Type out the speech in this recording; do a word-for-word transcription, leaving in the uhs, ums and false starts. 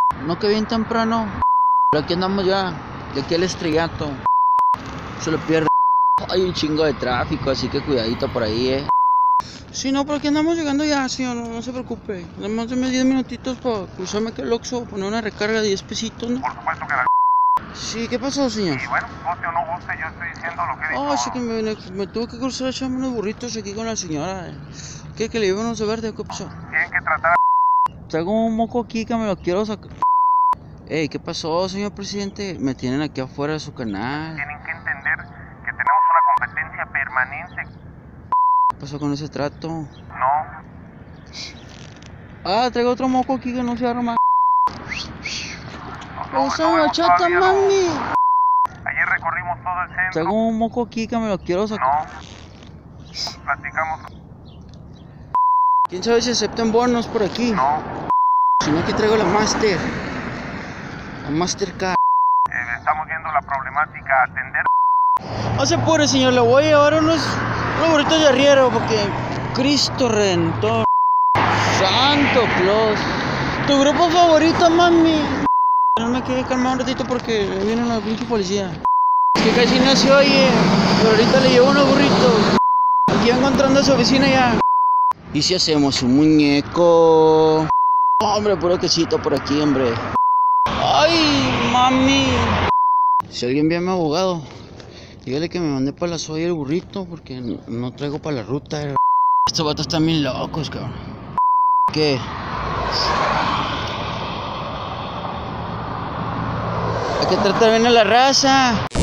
No, que bien temprano. Pero aquí andamos ya, de aquí al estrellato. Se lo pierde. Hay un chingo de tráfico, así que cuidadito por ahí, eh. Sí, no, pero aquí andamos llegando ya, señor, no, no se preocupe. Nada más deme diez minutitos para cruzarme aquí al Oxxo, poner una recarga de diez pesitos, ¿no? Por supuesto que la... Sí, ¿qué pasó, señor? Y bueno, guste o no guste, yo estoy diciendo lo que dijo. Ah, sí que me, me, me tuve que cruzar a echarme unos burritos aquí con la señora. eh. ¿Qué, que le llevan unos de verde? ¿Qué pasó? Tienen que tratar... Traigo un moco aquí que me lo quiero sacar. Ey, ¿qué pasó, señor presidente? Me tienen aquí afuera de su canal. Tienen que entender que tenemos una competencia permanente. ¿Qué pasó con ese trato? No. Ah, traigo otro moco aquí que no se arma. No, ¡Esa no, no, bachata, todavía no. mami! Ayer recorrimos todo el centro. Traigo un moco aquí que me lo quiero sacar. No. Platicamos. ¿Quién sabe si aceptan bonos por aquí? No. Si no, aquí traigo la Master. La Mastercard. Eh, estamos viendo la problemática a atender. No se apure, señor. Le voy a llevar unos, unos burritos de arriero porque... Cristo Redentor. Santo Claus. ¿Tu grupo favorito, mami? No me quedé calmado un ratito porque viene una pinche policía. Es que casi no se oye. Pero ahorita le llevo unos burritos. Aquí encontrando a su oficina ya. ¿Y si hacemos un muñeco? Hombre, puro quesito por aquí, hombre. ¡Ay, mami! Si alguien ve a mi abogado, dígale que me mandé para la soya el burrito porque no traigo para la ruta. Estos vatos están bien locos, cabrón. ¿Qué? Hay que tratar bien a la raza.